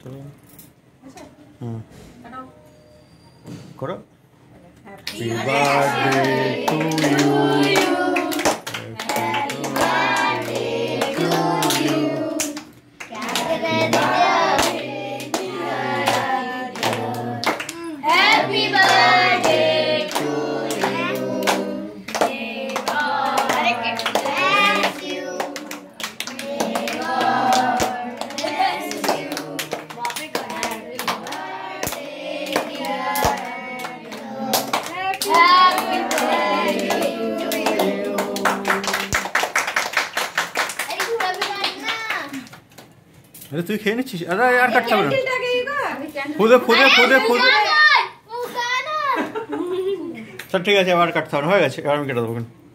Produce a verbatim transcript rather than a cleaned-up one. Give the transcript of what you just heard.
হুম করো happy birthday to you happy birthday to you happy birthday to अरे तू खेल नहीं अरे यार कट कर खुदे खुदे खुदे खुदे चल ठीक है यार कट था हो गए यार मैं केटे देबो